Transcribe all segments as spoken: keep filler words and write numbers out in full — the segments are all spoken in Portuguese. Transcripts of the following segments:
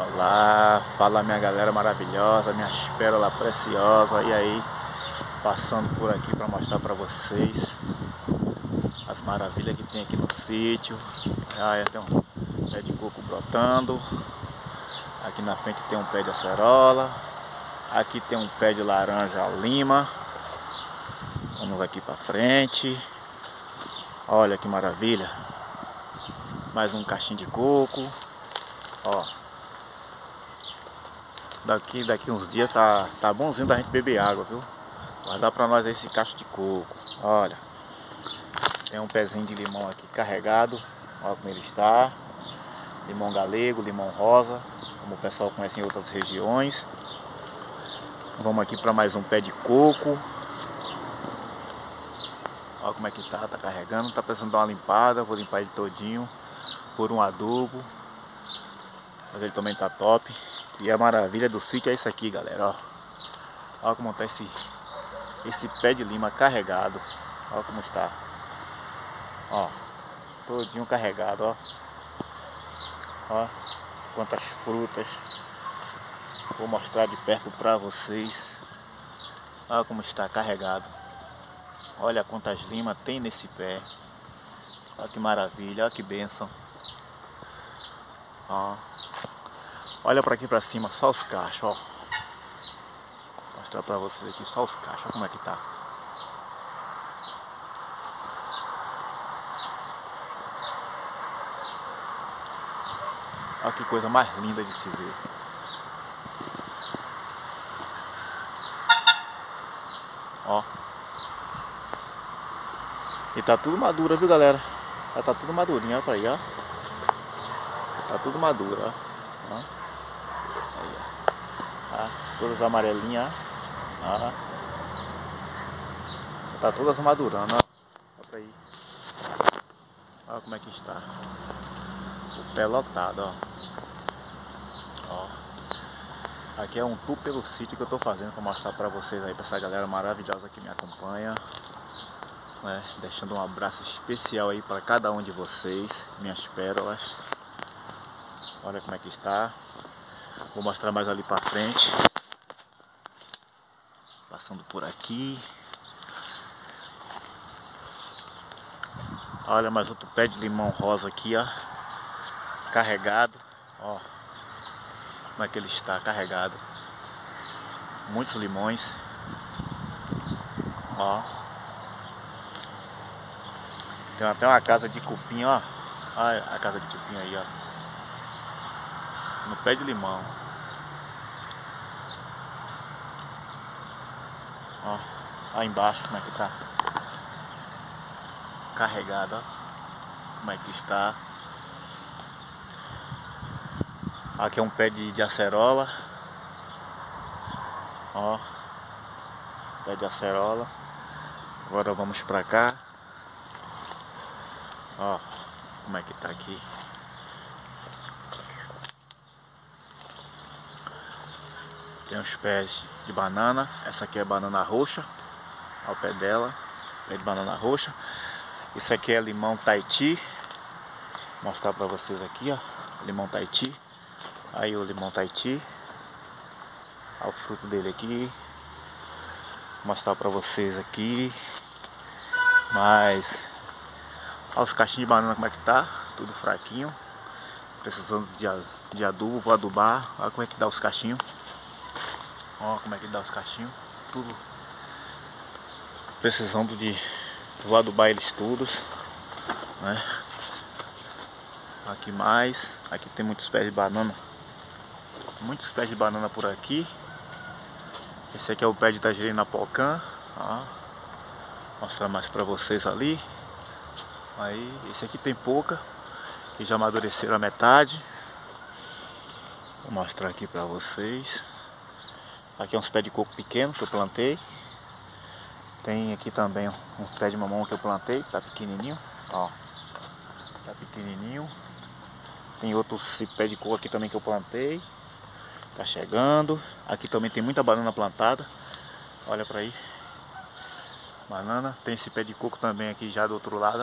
Olá, fala minha galera maravilhosa, minhas pérolas preciosas. E aí, passando por aqui para mostrar para vocês as maravilhas que tem aqui no sítio. Ah, tem um pé de coco brotando. Aqui na frente tem um pé de acerola. Aqui tem um pé de laranja lima. Vamos aqui para frente. Olha que maravilha. Mais um cachinho de coco. Ó. Daqui, daqui uns dias tá, tá bonzinho da gente beber água, viu? Vai dar pra nós esse cacho de coco. Olha. Tem um pezinho de limão aqui carregado. Olha como ele está. Limão galego, limão rosa, como o pessoal conhece em outras regiões. Vamos aqui para mais um pé de coco. Olha como é que tá, tá carregando. Tá precisando dar uma limpada. Vou limpar ele todinho por um adubo. Mas ele também tá top. E a maravilha do sítio é isso aqui, galera, ó. Olha como tá esse, esse pé de lima carregado. Olha como está. Ó, todinho carregado, ó. Ó, quantas frutas. Vou mostrar de perto pra vocês. Olha como está carregado. Olha quantas limas tem nesse pé. Olha que maravilha, olha que bênção. Ó. Olha pra aqui pra cima, só os cachos, ó. Vou mostrar pra vocês aqui só os cachos, olha como é que tá. Olha que coisa mais linda de se ver. Ó. E tá tudo madura, viu, galera? Já tá tudo madurinho, olha pra aí, ó. Tá tudo maduro, ó. Ó. Aí, ó. Tá, todas amarelinhas, ó. Tá todas madurando, ó. Olha pra aí. Olha como é que está. O pé lotado, ó. Ó. Aqui é um tour pelo sítio que eu tô fazendo pra mostrar pra vocês aí, pra essa galera maravilhosa que me acompanha. Né? Deixando um abraço especial aí para cada um de vocês, minhas pérolas. Olha como é que está. Vou mostrar mais ali para frente. Passando por aqui. Olha mais outro pé de limão rosa aqui, ó. Carregado. Ó. Como é que ele está carregado. Muitos limões. Ó. Tem até uma casa de cupim, ó. Olha a casa de cupim aí, ó. No pé de limão. Ó. Lá embaixo como é que tá. Carregado, ó. Como é que está. Aqui é um pé de, de acerola. Ó. Pé de acerola. Agora vamos pra cá. Ó, como é que tá aqui. Tem os pés de banana. Essa aqui é banana roxa. Olha o pé dela. Pé de banana roxa. Isso aqui é limão Tahiti. Vou mostrar pra vocês aqui, ó. Limão Tahiti. Aí o limão Tahiti. Olha o fruto dele aqui. Vou mostrar pra vocês aqui. Mas... olha os cachinhos de banana como é que tá. Tudo fraquinho. Precisando de, de adubo. Vou adubar. Olha como é que dá os cachinhos. Olha como é que dá os cachinhos. Tudo precisando de... vou adubar eles todos, né? Aqui mais. Aqui tem muitos pés de banana. Muitos pés de banana por aqui. Esse aqui é o pé de tangerina pocã. Ó. Vou mostrar mais pra vocês ali. Aí, esse aqui tem pouca, que já amadureceram a metade. Vou mostrar aqui pra vocês. Aqui é uns pés de coco pequenos que eu plantei. Tem aqui também uns pés de mamão que eu plantei, tá pequenininho, ó. Tá pequenininho. Tem outros pés de coco aqui também que eu plantei. Tá chegando. Aqui também tem muita banana plantada. Olha pra aí. Banana. Tem esse pé de coco também aqui já do outro lado.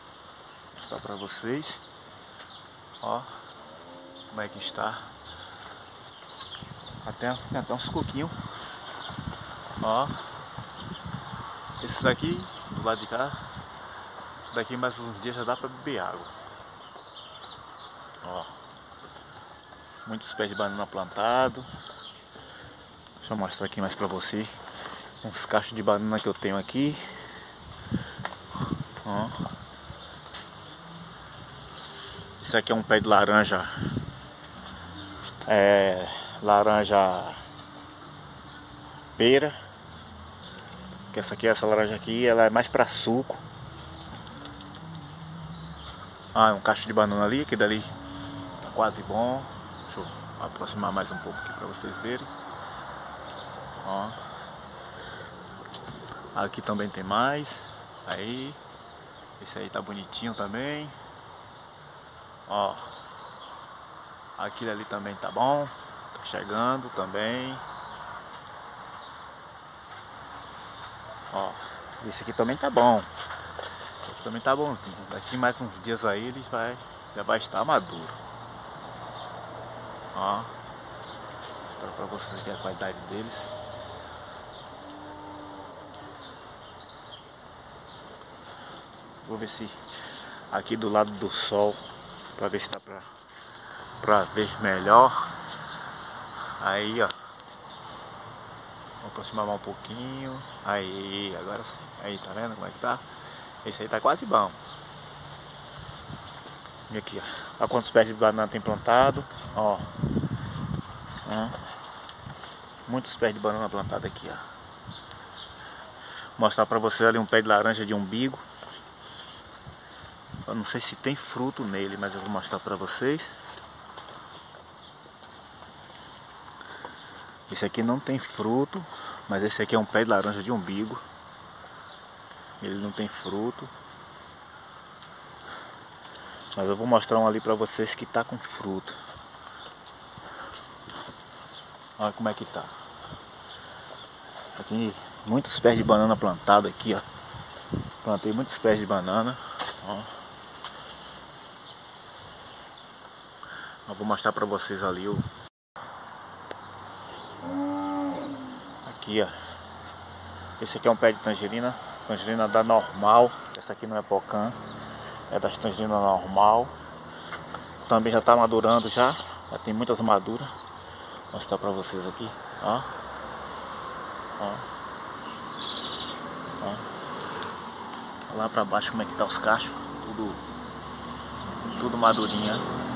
Vou mostrar pra vocês. Ó. Como é que está. Até, tem até uns coquinhos. Ó. Esses aqui, do lado de cá. Daqui mais uns dias já dá pra beber água. Ó. Muitos pés de banana plantado. Deixa eu mostrar aqui mais pra você. Uns cachos de banana que eu tenho aqui. Ó. Esse aqui é um pé de laranja. É. Laranja pera. Que essa aqui, essa laranja aqui, ela é mais pra suco. Ah, um cacho de banana ali, que dali tá quase bom. Deixa eu aproximar mais um pouco aqui pra vocês verem. Ó. Aqui também tem mais. Aí. Esse aí tá bonitinho também. Ó. Aquele ali também tá bom. Tá chegando também. Ó. Esse aqui também tá bom. Esse aqui também tá bonzinho. Daqui mais uns dias aí ele vai, já vai estar maduro. Ó. Vou mostrar pra vocês aqui a qualidade deles. Vou ver se aqui do lado do sol, pra ver se dá pra, pra ver melhor. Aí, ó. Vou aproximar mais um pouquinho. Aí, agora sim. Aí, tá vendo como é que tá? Esse aí tá quase bom. E aqui, ó. Olha quantos pés de banana tem plantado. Ó. Ó. Muitos pés de banana plantado aqui, ó. Vou mostrar pra vocês ali um pé de laranja de umbigo. Eu não sei se tem fruto nele, mas eu vou mostrar pra vocês. Esse aqui não tem fruto, mas esse aqui é um pé de laranja de umbigo. Ele não tem fruto. Mas eu vou mostrar um ali pra vocês que tá com fruto. Olha como é que tá. Aqui muitos pés de banana plantado aqui, ó. Plantei muitos pés de banana, ó. Eu vou mostrar pra vocês ali o... Aqui, ó. Esse aqui é um pé de tangerina. Tangerina da normal. Essa aqui não é pocã. É das tangerinas normal. Também já tá madurando já. Já tem muitas maduras. Vou mostrar pra vocês aqui. Ó. Ó. Ó. Lá pra baixo como é que tá os cachos. Tudo. Tudo madurinha.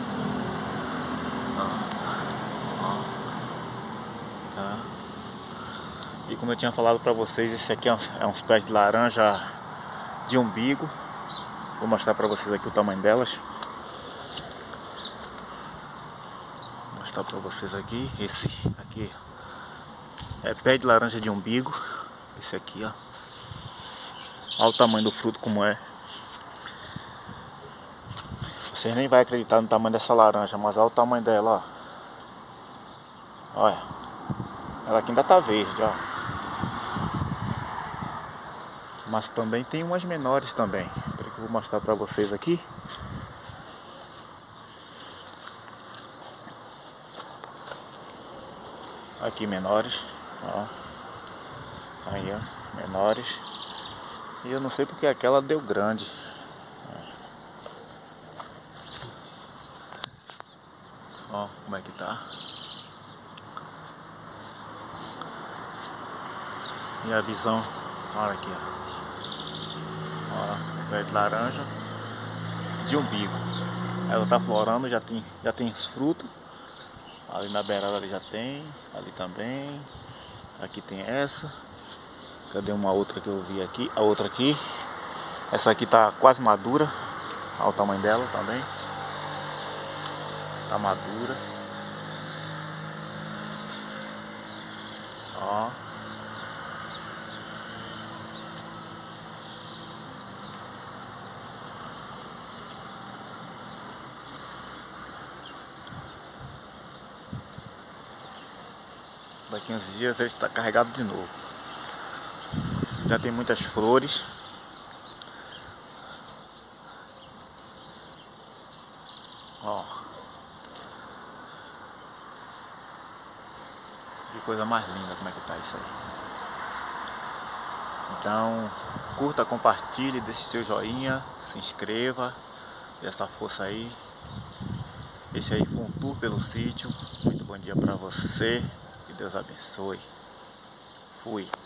Tá. E como eu tinha falado pra vocês, esse aqui é uns, é uns pés de laranja de umbigo. Vou mostrar pra vocês aqui o tamanho delas. Vou mostrar pra vocês aqui. Esse aqui é pé de laranja de umbigo. Esse aqui, ó. Olha o tamanho do fruto como é. Vocês nem vão acreditar no tamanho dessa laranja, mas olha o tamanho dela, ó. Olha, ela aqui ainda tá verde, ó. Mas também tem umas menores também. Espera que eu vou mostrar pra vocês aqui. Aqui menores, ó. Aí, ó, menores. E eu não sei porque aquela deu grande. Ó, como é que tá. E a visão, olha aqui, ó. Ó, pé de laranja de umbigo. Ela tá florando, já tem, já tem os frutos. Ali na beirada ali já tem, ali também. Aqui tem essa. Cadê uma outra que eu vi aqui? A outra aqui. Essa aqui tá quase madura. Olha o tamanho dela também. Tá madura. Ó. Daqui uns dias ele está carregado de novo. Já tem muitas flores. Ó. Que coisa mais linda como é que tá isso aí. Então, curta, compartilhe, deixe seu joinha, se inscreva, dê essa força aí. Esse aí foi um tour pelo sítio. Muito bom dia pra você, que Deus abençoe. Fui.